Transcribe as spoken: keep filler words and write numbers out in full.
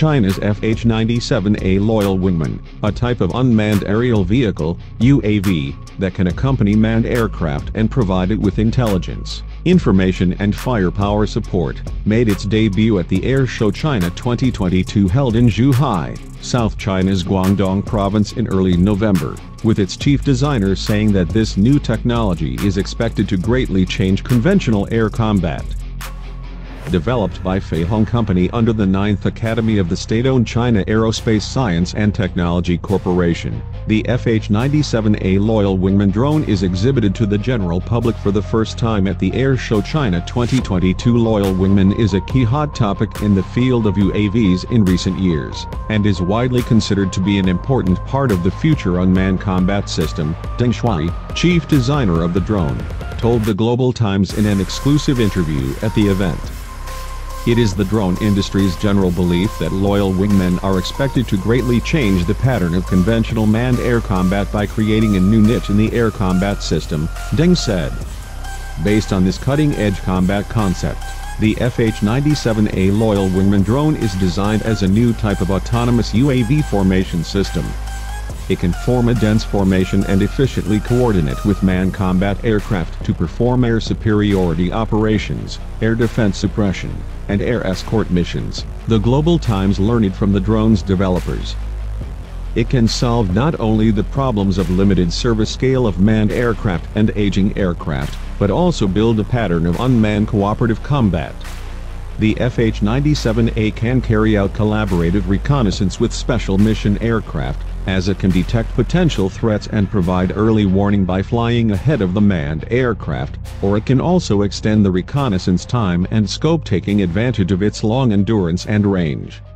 China's F H ninety-seven A Loyal Wingman, a type of unmanned aerial vehicle, U A V, that can accompany manned aircraft and provide it with intelligence, information and firepower support, made its debut at the Airshow China twenty twenty-two held in Zhuhai, South China's Guangdong province in early November, with its chief designer saying that this new technology is expected to greatly change conventional air combat. Developed by Feihong Company under the ninth Academy of the state-owned China Aerospace Science and Technology Corporation, the F H ninety-seven A Loyal Wingman drone is exhibited to the general public for the first time at the Airshow China twenty twenty-two. Loyal Wingman is a key hot topic in the field of U A Vs in recent years, and is widely considered to be an important part of the future unmanned combat system. Deng Zhuhai, chief designer of the drone, told the Global Times in an exclusive interview at the event. It is the drone industry's general belief that loyal wingmen are expected to greatly change the pattern of conventional manned air combat by creating a new niche in the air combat system, Deng said. Based on this cutting-edge combat concept, the F H ninety-seven A Loyal Wingman drone is designed as a new type of autonomous U A V formation system. It can form a dense formation and efficiently coordinate with manned combat aircraft to perform air superiority operations, air defense suppression, and air escort missions, the Global Times learned from the drone's developers. It can solve not only the problems of limited service scale of manned aircraft and aging aircraft, but also build a pattern of unmanned cooperative combat. The F H ninety-seven A can carry out collaborative reconnaissance with special mission aircraft, as it can detect potential threats and provide early warning by flying ahead of the manned aircraft, or it can also extend the reconnaissance time and scope, taking advantage of its long endurance and range.